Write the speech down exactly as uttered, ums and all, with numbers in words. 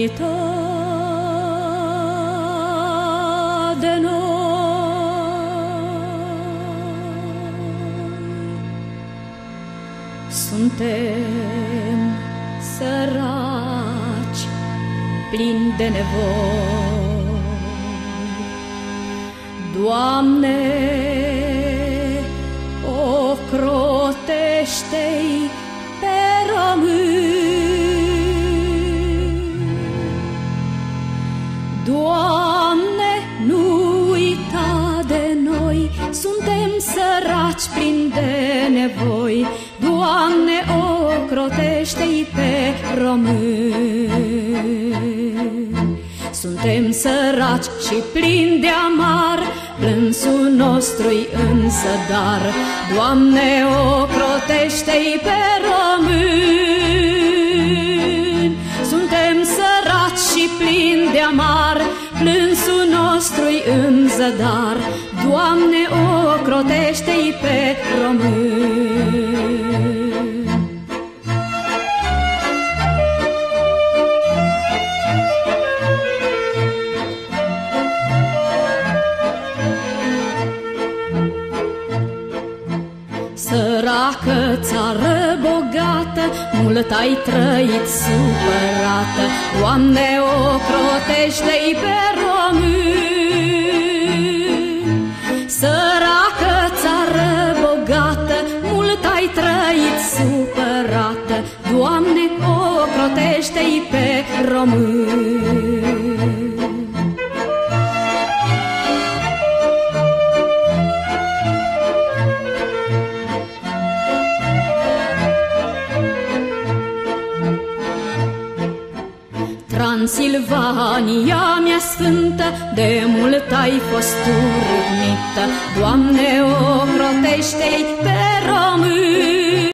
uita de noi. Suntem săraci, plini de nevoi. Doamne, ocrotește-i pe români. Doamne, nu uita de noi, suntem săraci, plini de nevoi. Doamne, ocrotește-i pe români. Suntem săraci și plini de amar, plânsul nostru-i în zadar. Doamne, ocrotește-i pe români. Suntem săraci și plini de amar, plânsul nostru-i în zadar. Doamne, ocrotește-i pe români. Săracă țară bogată, mult ai trăit supărată. Doamne, ocrotește-i pe români. Săracă țară bogată, mult ai trăit supărată. Doamne, ocrotește-i pe români. Transilvania mea sfântă, de mult ai fost tu râvnită. Doamne, ocrotește-i pe români.